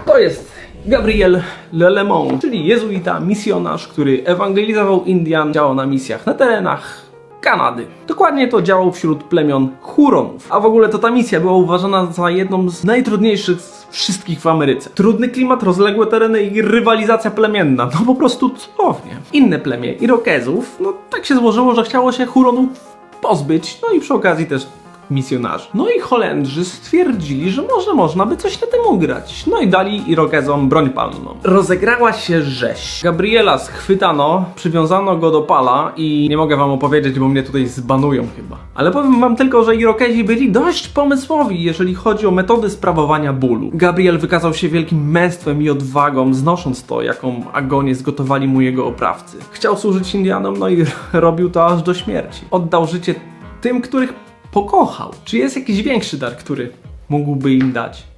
To jest Gabriel Le Lemon, czyli jezuita, misjonarz, który ewangelizował Indian, działał na misjach na terenach Kanady. Dokładnie to działał wśród plemion Huronów. A w ogóle to ta misja była uważana za jedną z najtrudniejszych z wszystkich w Ameryce. Trudny klimat, rozległe tereny i rywalizacja plemienna. No po prostu cudownie. Inne plemię Irokezów, no tak się złożyło, że chciało się Huronów pozbyć, no i przy okazji też misjonarzy. No i Holendrzy stwierdzili, że może można by coś na tym ugrać. No i dali Irokezom broń palną. Rozegrała się rzeź. Gabriela schwytano, przywiązano go do pala i nie mogę wam opowiedzieć, bo mnie tutaj zbanują chyba. Ale powiem wam tylko, że Irokezi byli dość pomysłowi, jeżeli chodzi o metody sprawowania bólu. Gabriel wykazał się wielkim męstwem i odwagą, znosząc to, jaką agonię zgotowali mu jego oprawcy. Chciał służyć Indianom, no i robił to aż do śmierci. Oddał życie tym, których pokochał. Czy jest jakiś większy dar, który mógłby im dać?